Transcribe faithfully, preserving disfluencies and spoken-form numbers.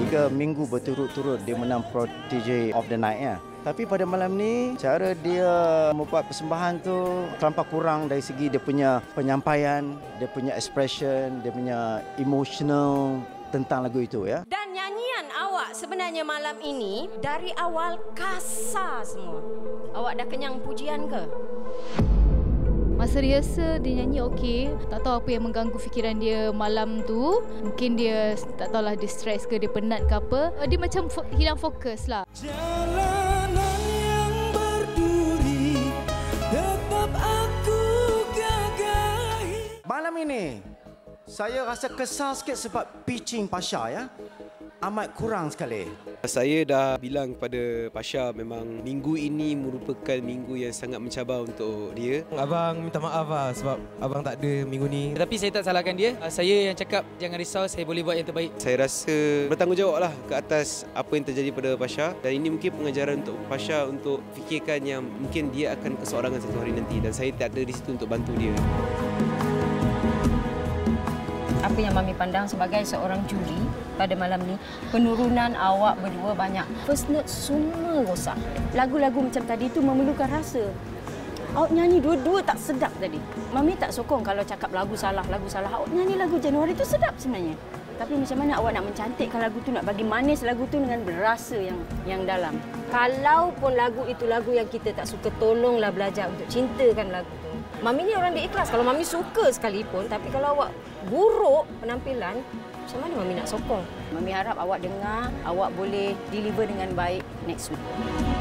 tiga minggu berturut-turut dia menang Protege of the Night ya. Tapi pada malam ni, cara dia membuat persembahan tu terlampau kurang dari segi dia punya penyampaian, dia punya expression, dia punya emotional tentang lagu itu ya. Dan nyanyian awak sebenarnya malam ini dari awal kasar semua. Awak dah kenyang pujian ke? Masa rehearsal dia nyanyi okey, tak tahu apa yang mengganggu fikiran dia malam tu. Mungkin dia tak tahulah dia stres ke, dia penat ke apa. Dia macam fo- hilang fokus lah. Jalanan yang berduri tetap aku gagahi. Malam ini saya rasa kesal sikit sebab pitching Pasha ya. Amat kurang sekali. Saya dah bilang kepada Pasha memang minggu ini merupakan minggu yang sangat mencabar untuk dia. Abang minta maaf lah sebab abang tak ada minggu ni. Tetapi saya tak salahkan dia. Saya yang cakap jangan risau, saya boleh buat yang terbaik. Saya rasa bertanggungjawablah ke atas apa yang terjadi pada Pasha, dan ini mungkin pengajaran untuk Pasha untuk fikirkan yang mungkin dia akan keseorangan satu hari nanti, dan saya tak ada di situ untuk bantu dia. Apa yang Mami pandang sebagai seorang juri pada malam ni, penurunan awak berdua banyak. First note semua rosak. Lagu-lagu macam tadi tu memerlukan rasa. Awak nyanyi dua-dua tak sedap tadi. Mami tak sokong kalau cakap lagu salah, lagu salah. Awak nyanyi lagu Januari tu sedap sebenarnya. Tapi macam mana awak nak mencantikkan lagu tu, nak bagi manis lagu tu dengan berasa yang yang dalam. Kalaupun lagu itu lagu yang kita tak suka, tolonglah belajar untuk cintakan lagu tu. Mami ni orang dia ikhlas. Kalau Mami suka sekalipun, tapi kalau awak buruk penampilan, macam mana Mami nak sokong? Mami harap awak dengar, awak boleh deliver dengan baik next week.